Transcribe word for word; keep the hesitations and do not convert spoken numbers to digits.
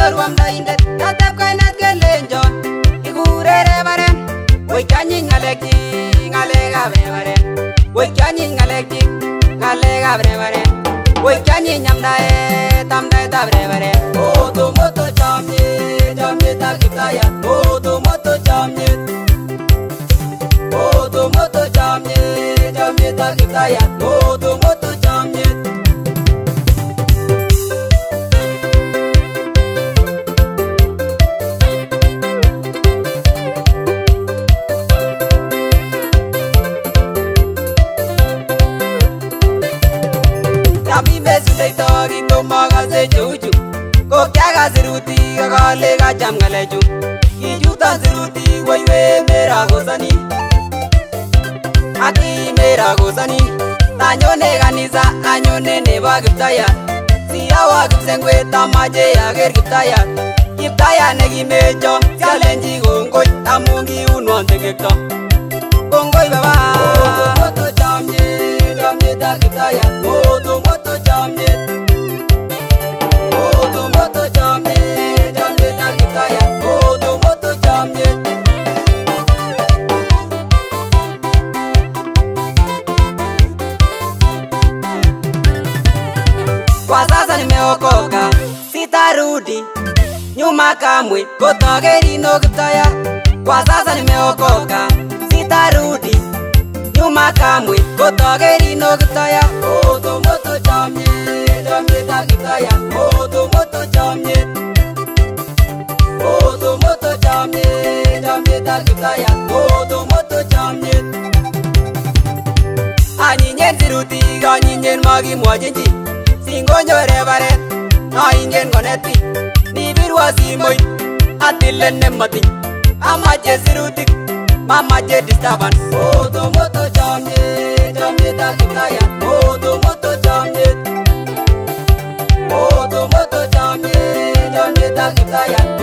kinyoru amdaindet kateb kainet kelenjon ikure rebaren woi kanyi ngalekchi ngalekab rebaren woi kanyi ngalekchi ngalekab rebaren woi kanyi amdaet amdaetab rebaren moto moto chamyet chamyetab Kiptayat moto moto chamyet moto moto chamyet chamyetab Kiptayat moto moto chamyet Magase juju ko kya ga siruti ga le ga jam ngaleju kijuta siruti waiwe mera gozani ati mera gozani tanyone kanisa anyone ne ba Kiptayat siyawa kipsengwe tamaje ager Kiptayat Kiptayat ne kimejo challenge gongoi amungi unwon tegekto gongoi baba moto chamye chamye ta Kiptayat moto moto chamye kwa sasa nimeokoka sitarudi nyuma kamwe kotogerino Kiptayat kwa sasa nimeokoka sitarudi nyuma kamwe kotogerino Kiptayat moto moto chamye chamye ta Kiptayat moto moto chamye moto moto chamye chamye ta Kiptayat moto moto chamye anyinyen siruti anyinyen magimwachinchi singonyo rebaren noingen koneti nibirwa simoit atilen nemati amache sirutik mamache disturbance moto moto chamye chamye ta Kiptayat moto moto chamye moto moto chamye chamye ta Kiptayat